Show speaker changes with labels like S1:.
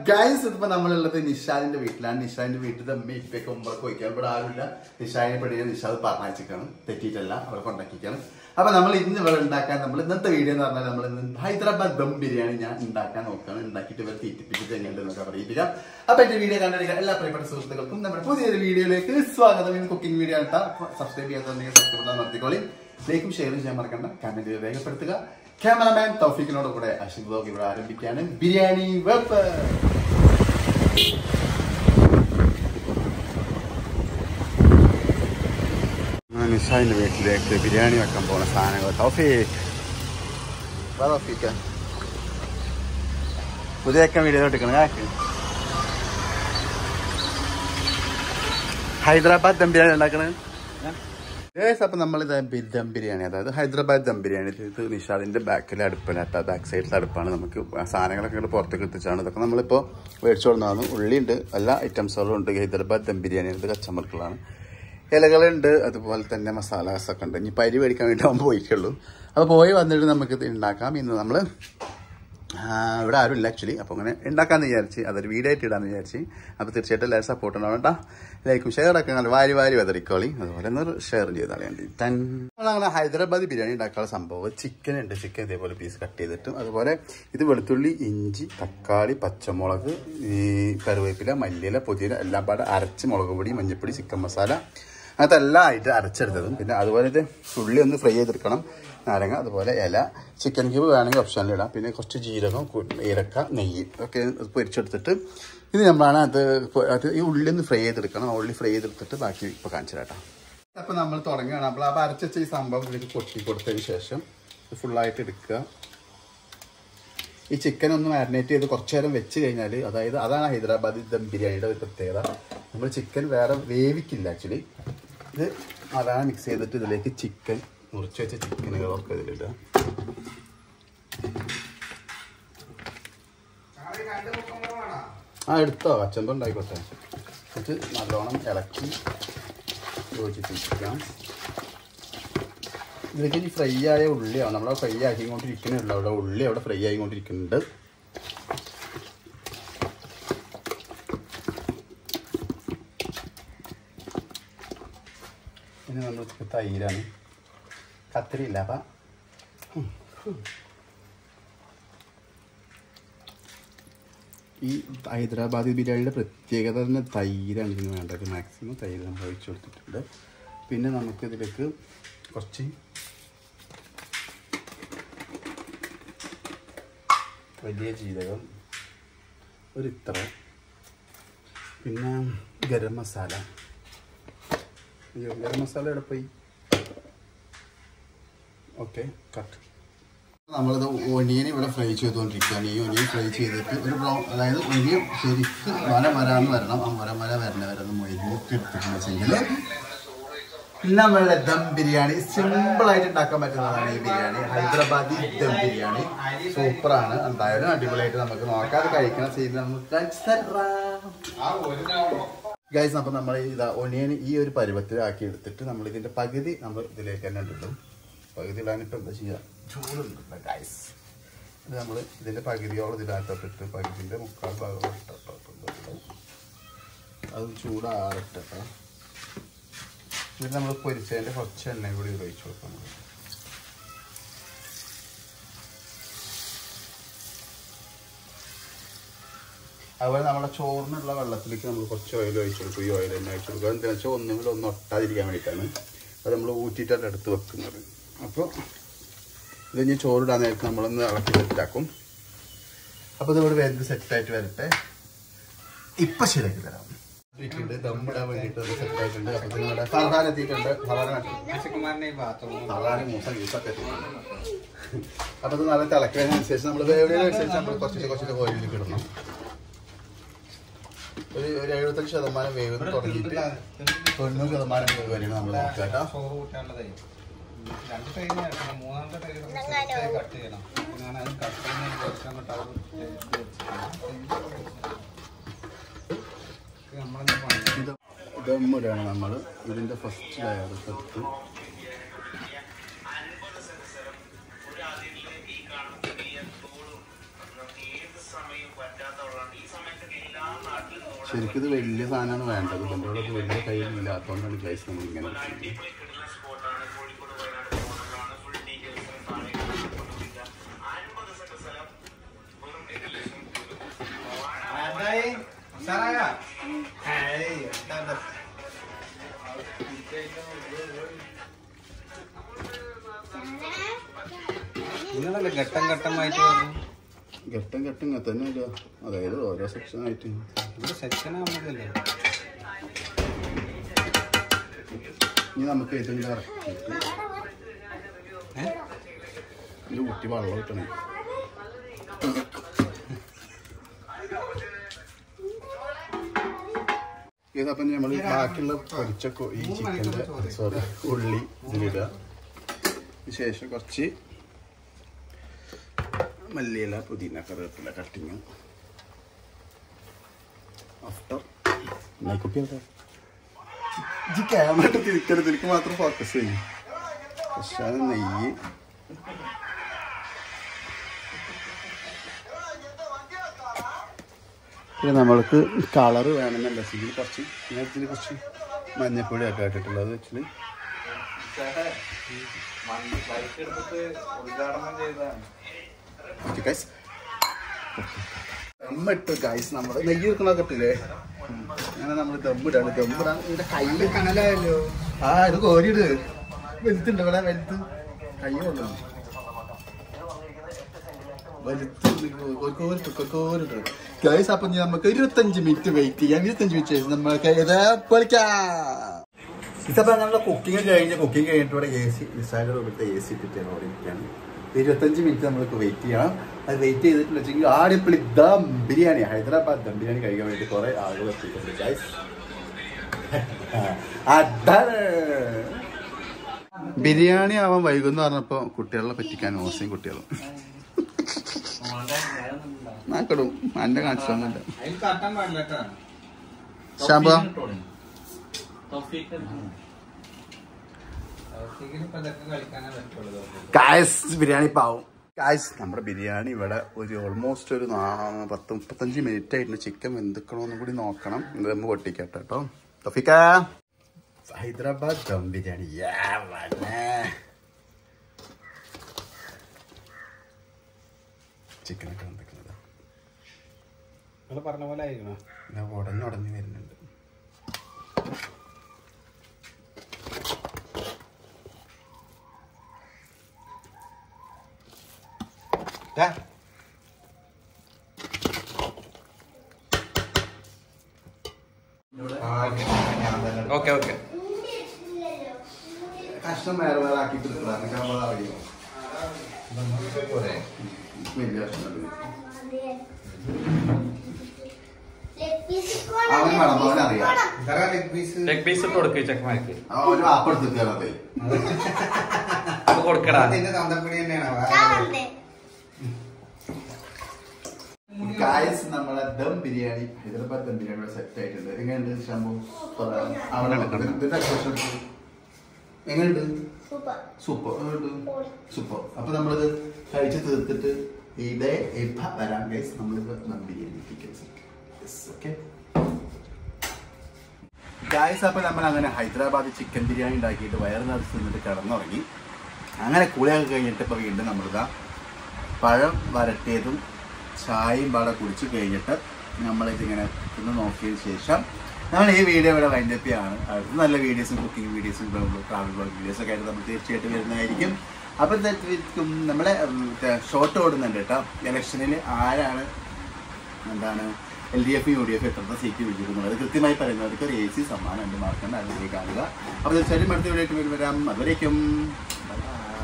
S1: Guys ഇതിപ്പോ നമ്മളുള്ളത് നിഷാദിന്റെ വീട്ടിലാണ്. നിഷാദിന്റെ വീട്ടിൽ അമ്മ ഇപ്പൊക്കെ മുമ്പൊക്കെ വയ്ക്കാം. ഇവിടെ ആരുമില്ല. നിഷാദിനെ പഠിക്കാൻ നിഷാദ് പറഞ്ഞയച്ചിക്കാണ്, തെറ്റിയിട്ടല്ല, അവരെ കൊണ്ടാക്കിക്കാണ്. അപ്പൊ നമ്മൾ ഇന്ന് ഇവിടെ ഉണ്ടാക്കാൻ നമ്മൾ ഇന്നത്തെ വീഡിയോ എന്ന് പറഞ്ഞാൽ നമ്മൾ ഇന്ന് ഹൈദരാബാദ് ദം ബിരിയാണി ഞാൻ ഉണ്ടാക്കാൻ നോക്കുകയാണ്. ഉണ്ടാക്കിയിട്ട് ഇവർ തീറ്റിപ്പിച്ചിട്ട് എങ്ങനെയുണ്ടെന്നൊക്കെ പറയിപ്പിക്കാം. അപ്പൊ എന്റെ വീഡിയോ കണ്ടിരിക്കാൻ എല്ലാ പ്രിയപ്പെട്ട സുഹൃത്തുക്കൾക്കും നമ്മുടെ പുതിയൊരു വീഡിയോയിലേക്ക് സ്വാഗതം. ഇന്ന് കുക്കിംഗ് വീഡിയോ ആണ്. സബ്സ്ക്രൈബ് ചെയ്യാത്തുണ്ടെങ്കിൽ സബ്സ്ക്രൈബ് നടത്തിക്കോളി. ലൈക്കും ഷെയറും ചെയ്യാൻ മറക്കണ്ട. കമന്റ് രേഖപ്പെടുത്തുക. ക്യാമറമാൻ തൗഫീഖിനോട് കൂടെ അശ്വിൻ ബ്ലോഗ് ഇവിടെ ആരംഭിക്കുകയാണ്. ബിരിയാണി വെപ്പ്. നിഷാദിന്റെ വീട്ടിലേക്ക് ബിരിയാണി വെക്കാൻ പോകുന്ന സാധനങ്ങൾ. തൗഫീഖ് പുതിയ വീഡിയോ എടുക്കണം. ഹൈദരാബാദ് ദം ബിരിയാണി ഉണ്ടാക്കണേ. അപ്പൊ നമ്മൾ ദം ബിരിയാണി, അതായത് ഹൈദരാബാദ് ദം ബിരിയാണി. ഇത് നിഷാദിന്റെ ബാക്കിലെ അടുപ്പിലാട്ട, ബാക്ക് സൈഡിലെ അടുപ്പാണ്. നമുക്ക് സാധനങ്ങളൊക്കെ ഇങ്ങോട്ട് പുറത്തേക്ക് എത്തിച്ചാണ്. ഇതൊക്കെ നമ്മളിപ്പോൾ മേടിച്ചോളുന്നതാണ്. ഉള്ളിയുണ്ട്, എല്ലാ ഐറ്റംസുകളും ഉണ്ട്. ഹൈദരാബാദ് ദം ബിരിയാണി ഇത് കച്ചമ്പറുകളാണ്. ഇലകളുണ്ട്, അതുപോലെ തന്നെ മസാലാസൊക്കെ ഉണ്ട്. ഇനി പരി മേടിക്കാൻ വേണ്ടി അവൻ പോയിട്ടുള്ളൂ. അപ്പോൾ പോയി വന്നിട്ട് നമുക്കിത് ഉണ്ടാക്കാം. ഇന്ന് നമ്മൾ ഇവിടെ ആരും ഇല്ല ആക്ച്വലി. അപ്പോൾ അങ്ങനെ ഉണ്ടാക്കാമെന്ന് വിചാരിച്ച്, അതൊരു വീഡിയോ ആയിട്ട് ഇടാമെന്ന് വിചാരിച്ച്. അപ്പോൾ തീർച്ചയായിട്ടും എല്ലാവരും സപ്പോർട്ട് ഉണ്ടാവും കേട്ടോ. ലൈക്കും ഷെയറൊക്കെ നല്ല വാരി വെതറിക്കോളി. അതുപോലെ ഒന്ന് ഷെയർ ചെയ്താൽ വേണ്ടി. നമ്മളങ്ങനെ ഹൈദരാബാദ് ബിരിയാണി ഉണ്ടാക്കാനുള്ള സംഭവം ചിക്കൻ ഉണ്ട്. ചിക്കൻ ഇതേപോലെ പീസ് കട്ട് ചെയ്തിട്ടും, അതുപോലെ ഇത് വെളുത്തുള്ളി, ഇഞ്ചി, തക്കാളി, പച്ചമുളക്, ഈ കറിവേപ്പില, മല്ലിയില, പുതിന എല്ലാം പാടെ അരച്ച്, മുളക് പൊടി, മഞ്ഞൾപ്പൊടി, ചിക്കൻ മസാല അതെല്ലാം ആയിട്ട് അരച്ചെടുത്തതും. പിന്നെ അതുപോലെ ഇത് ഉള്ളി ഒന്ന് ഫ്രൈ ചെയ്തെടുക്കണം. നാരങ്ങ, അതുപോലെ ഇല, ചിക്കൻ ക്യൂബ് വേണമെങ്കിൽ ഓപ്ഷനിൽ ഇടാം. പിന്നെ കുറച്ച് ജീരകം, ഏലക്ക, നെയ്യ് ഒക്കെ പൊരിച്ചെടുത്തിട്ട് ഇത് നമ്മളാണ് അത് ഈ ഉള്ളി ഒന്ന് ഫ്രൈ ചെയ്തെടുക്കണം. ഉള്ളി ഫ്രൈ ചെയ്തെടുത്തിട്ട് ബാക്കി ഇപ്പോൾ കാണിച്ചു തരാം. അപ്പോൾ നമ്മൾ തുടങ്ങുകയാണ്. നമ്മൾ അപ്പോൾ അരച്ച ഈ സംഭവം ഇതിലേക്ക് കൊട്ടി കൊടുത്തതിന് ശേഷം ഫുള്ളായിട്ട് എടുക്കുക. ഈ ചിക്കൻ ഒന്ന് മാരിനേറ്റ് ചെയ്ത് കുറച്ച് നേരം വെച്ച് കഴിഞ്ഞാൽ, അതായത് അതാണ് ഹൈദരാബാദി ദം ബിരിയാണിയുടെ ഒരു പ്രത്യേകത. നമ്മൾ ചിക്കൻ വേറെ വേവിക്കില്ല ആക്ച്വലി. ഇത് അതാണ് മിക്സ് ചെയ്തിട്ട് ഇതിലേക്ക് ചിക്കൻ, മുറിച്ച് വെച്ച ചിക്കനുകളൊക്കെ ഇതിലിടുക. എടുത്തോ, അച്ചമ്പം ഉണ്ടായിക്കോട്ടെ. എന്നിട്ട് നല്ലോണം ഇളക്കി യോജിപ്പിക്കാം. ഇതിലേക്ക് ഇനി ഫ്രൈ ആയ ഉള്ളിയാണ്. നമ്മൾ ഫ്രൈ ആക്കിക്കൊണ്ടിരിക്കുന്നുള്ളൂ. അവിടെ ഉള്ളി അവിടെ ഫ്രൈ ആയിക്കൊണ്ടിരിക്കുന്നുണ്ട്. ഇനി നമ്മൾ തൈരാണ്. കത്തിരിയില്ല. അപ്പം ഈ ഹൈദരാബാദി ബിരിയാണിയുടെ പ്രത്യേകത തന്നെ തൈരാണ് ഇതിന് വേണ്ടത്. മാക്സിമം തൈര് നമ്മൾ ഒഴിച്ചു കൊടുത്തിട്ടുണ്ട്. പിന്നെ നമുക്കിതിലേക്ക് കുറച്ച് വലിയ ജീരകം, ഒരു ഇത്ര, പിന്നെ ഗരം മസാല. ഗരം മസാല ഇവിടെ പോയി. Okay, cut. നമ്മളിത് ഒനിയൻ ഇവിടെ ഫ്രൈ ചെയ്തുകൊണ്ടിരിക്കുകയാണ്. ഈ ഒനിയൻ ഫ്രൈ ചെയ്തിട്ട് ഒരു ബ്രൗൺ, അതായത് ഒനിയൻ ശരിക്കും വരാന്ന് വരണം. ആ വരണ വരെ മൊഴിഞ്ഞിട്ട് എടുത്തിട്ടുണ്ടെങ്കിൽ പിന്നെ നമ്മളുടെ ദം ബിരിയാണി സിമ്പിളായിട്ട് ഉണ്ടാക്കാൻ പറ്റുന്നതാണ് ഈ ബിരിയാണി. ഹൈദരാബാദി ദം ബിരിയാണി സൂപ്പറാണ്. എന്തായാലും അടിപൊളിയായിട്ട് നമുക്ക് നോക്കാതെ കഴിക്കണം. ചെയ്ത് നമുക്ക് ഗൈസ്. അപ്പം നമ്മൾ ഇതാ ഒനിയൻ ഈ ഒരു പരുവത്തിലാക്കി എടുത്തിട്ട് നമ്മൾ ഇതിൻ്റെ പകുതി നമ്മൾ ഇതിലേക്ക് തന്നെ ഇടും. പകുതി ഇടാനിപ്പോൾ എന്താ ചെയ്യുക, ചൂടുണ്ട് ഗൈസ്. ഇത് നമ്മൾ ഇതിൻ്റെ പകുതിയോളം ഇതിനകത്തോട്ടിട്ട് പകുതിൻ്റെ മുക്കാൽ ഭാഗം ഇട്ടിട്ടുണ്ട്. അത് ചൂടാറട്ടെ. ഇത് നമ്മൾ പൊരിച്ചതിൻ്റെ കുറച്ച് എണ്ണയും കൂടി ഒഴിച്ചു കൊടുക്കണം. അതുപോലെ നമ്മുടെ ചോറിനുള്ള വെള്ളത്തിലേക്ക് നമ്മൾ കുറച്ച് ഓയിൽ ഒഴിച്ചു കൊടുക്കും. ഈ ഓയിൽ തന്നെ ഒഴിച്ചു കൊടുക്കുക. എന്താണെന്ന് വെച്ചാൽ ഒന്നുകൂടെ ഒന്ന് ഒട്ടാതിരിക്കാൻ വേണ്ടിയിട്ടാണ് അത് നമ്മൾ ഊറ്റിയിട്ടാണ് എടുത്ത് വെക്കുന്നത്. അപ്പോൾ ഇത് ഇനി ചോറിടാൻ നേരത്ത് നമ്മളൊന്ന് ഇളക്കി സെറ്റാക്കും. അപ്പോൾ ഇതിവിടെ വേദന സെറ്റായിട്ട് വരട്ടെ. ഇപ്പം ശരിയാക്കി തരാം. ദമ്മിടാൻ വേണ്ടിയിട്ട് സെറ്റായിട്ടുണ്ട്. അപ്പോൾ നിങ്ങളുടെ ഫർഹാൻ എത്തിയിട്ടുണ്ട്. ഫർഹാൻ മൂസ യൂസൊക്കെ എത്തിയിട്ടുണ്ട്. അപ്പോൾ ഇത് നല്ല തിളക്കുന്നതിനനുസരിച്ച് നമ്മൾ വേവിനനുസരിച്ച് നമ്മൾ കുറച്ച് ഓയിലേക്ക് ഇടണം. ഒരു 75% വേവ് തുടങ്ങിയിട്ട് 90% വേവ് വരെയാണ് നമ്മൾ നോക്കുക കേട്ടോ. ദമ്മിടാണ് നമ്മൾ. ഇതിൻ്റെ ഫസ്റ്റ് ലെയർ എടുത്ത് ശരിക്കും ഇത് വലിയ സാധനമാണ് വേണ്ടത്. ഇതിൻ്റെ കൂടെ വലിയ കയ്യിലില്ലാത്തതുകൊണ്ടാണ് ഗൈസ് നമ്മൾ ഇങ്ങനെ
S2: നിങ്ങളല്ലേ ഘട്ടം ഘട്ടമായിട്ട്
S1: ഘട്ടം ഇങ്ങനെ തന്നെ അല്ല, അതായത് ഓരോ സെക്ഷനായിട്ട്
S2: സെക്ഷൻ ആവുന്നതല്ലേ.
S1: ഇനി നമുക്ക് ഏറ്റവും കറക്റ്റ് ഇത് കുട്ടി വെള്ളം കിട്ടണേ. ഇതപ്പം നമ്മൾ ബാക്കിയുള്ള പൊരിച്ച ഈ ചിക്കൻ്റെ ഉള്ളി ഇതിലിടുക. ശേഷം കുറച്ച് മല്ലിയില, പുതിന, കറിവേപ്പില കട്ടിങ്. ആഫ്റ്റർ കുട്ടിയൊക്കെ ഈ ക്യാമറ തിരിക്കരുത്, എനിക്ക് മാത്രം ഫോക്കസ് ചെയ്യും. പക്ഷേ നെയ്യ് പിന്നെ നമ്മൾക്ക് കളറ് വേണമെന്നല്ല, ഇതിൽ കുറച്ച് ഇതിൽ കുറച്ച് മഞ്ഞപ്പൊടി ഒക്കെ ഇട്ടിട്ടുള്ളത് വെച്ചിട്ട് ദമ്മിട്ട് ഗൈസ്. നമ്മൾ നെയ്യ് വെക്കണൊക്കെ ഇട്ടില്ലേ, അങ്ങനെ നമ്മൾ ദമ്മിടാണ്. ദമ്മിടാൻ ഇതിന്റെ കയ്യിൽ കനലായല്ലോ. ആ ഇത് കോരിയിട്, വലുത്തുണ്ട് ഇവിടെ, വലുത്ത് കൈ കൊള്ളു വലുത്ത് ഗൈസ്. അപ്പൊ നമുക്ക് 25 മിനിറ്റ് വെയിറ്റ് ചെയ്യാം. 25 മിനിറ്റ് ശേഷം നമ്മൾക്ക് ഇതപ്പം ഞങ്ങളുടെ കുക്കിങ് കഴിഞ്ഞിട്ട് ഇവിടെ AC നിസാഗർ ഇവിടുത്തെ AC ഇട്ടിട്ടാണ് അവിടെ ഇരിക്കുകയാണ്. 25 മിനിറ്റ് നമ്മൾക്ക് വെയിറ്റ് ചെയ്യണം. അത് വെയിറ്റ് ചെയ്തിട്ടില്ല വെച്ചെങ്കിൽ ആടിപ്പിളി ദം ബിരിയാണി, ഹൈദരാബാദ് ദം ബിരിയാണി കഴിക്കാൻ വേണ്ടി കുറെ ആളുകൾ എത്തിയിട്ടുണ്ട് ഗൈസ്. ബിരിയാണി ആവാൻ വൈകുമെന്ന് പറഞ്ഞപ്പോൾ കുട്ടികളെ പറ്റിക്കാൻ ഓസയും കുട്ടികളും നാക്കടും എന്റെ കാണിച്ചൊന്നുമില്ല. ശാമ്പ ബിരിയാണി പാവും ഗായ്സ്. നമ്മുടെ ബിരിയാണി ഇവിടെ ഒരു ഓൾമോസ്റ്റ് ഒരു 10-35 മിനിറ്റ് ആയിട്ടുണ്ട്. ചിക്കൻ വെന്തിക്കണമെന്നും കൂടി നോക്കണം. ദം പൊട്ടിക്കട്ടെ കേട്ടോ. തഫീക്ക ഹൈദരാബാദ് ദം ബിരിയാണി ചിക്കനൊക്കെ വന്നിക്കുന്നത്
S2: പറഞ്ഞ പോലെ ആയിരിക്കണം.
S1: ഉടഞ്ഞുടഞ്ഞ് വരുന്നുണ്ട്.
S2: ഓക്കെ ഓക്കെ
S1: കഷ്ണം വേറെ വേറെ ആക്കിയിട്ട് അറിയോ വലിയ കഷ്ണം അവൻ വേണം, അവനറിയാം.
S2: ലെഗ് പീസ് ഇട്ട് കൊടുക്കുക ചെക്കന്മാർക്ക്.
S1: ഒരു വാപ്പെടുത്തിട്ട്
S2: കൊടുക്കടാ.
S1: ഗായ്സ് നമ്മളെ ദം ബിരിയാണി, ഹൈദരാബാദ് ദം ബിരിയാണി സെറ്റ് ആയിട്ടുണ്ട്. എങ്ങനെയുണ്ട് ശാമ്പു? എങ്ങനെയുണ്ട്? Super super. അപ്പൊ നമ്മളിത് കഴിച്ച് തീർത്തിട്ട് ഇതേ വരാം ഗൈസ്. നമ്മളിത് ദം ബിരിയാണി ഗായ്സ്. അപ്പൊ നമ്മൾ അങ്ങനെ ഹൈദരാബാദ് ചിക്കൻ ബിരിയാണി ഉണ്ടാക്കിയിട്ട് വയറ് നിറച്ച് നിന്നിട്ട് കിടന്നുറങ്ങി. അങ്ങനെ കുളിയൊക്കെ കഴിഞ്ഞിട്ട് ഇപ്പൊ വീണ്ടും നമ്മളിതാ പഴം വരട്ടിയതും ചായയും പാടെ കുടിച്ച് കഴിഞ്ഞിട്ട് നമ്മളിതിങ്ങനെ ഒന്ന് നോക്കിയതിന് ശേഷം നമ്മൾ ഈ വീഡിയോ ഇവിടെ വൈൻഡപ്പ് ചെയ്യാണ്. അടുത്ത നല്ല വീഡിയോസും കുക്കിംഗ് വീഡിയോസും ട്രാവൽ ബ്ലോഗ് വീഡിയോസൊക്കെ ആയിട്ട് നമ്മൾ തീർച്ചയായിട്ടും വരുന്നതായിരിക്കും. അപ്പം എന്തായിരിക്കും നമ്മളെ ഷോർട്ട് ഓടുന്നുണ്ട് കേട്ടോ. ഇലക്ഷനിൽ ആരാണ് LDF UDF എത്ര സീറ്റ് വിളിക്കുന്നത് അത് കൃത്യമായി പറയുന്നവർക്ക് ഒരു AC സമ്മാനം ഉണ്ട്. മാർക്കണ്ട അതിലേക്ക് കാണുക. അപ്പോൾ തീർച്ചയായിട്ടും അടുത്ത വീഡിയോ ആയിട്ട് വരാം. അതുവരേക്കും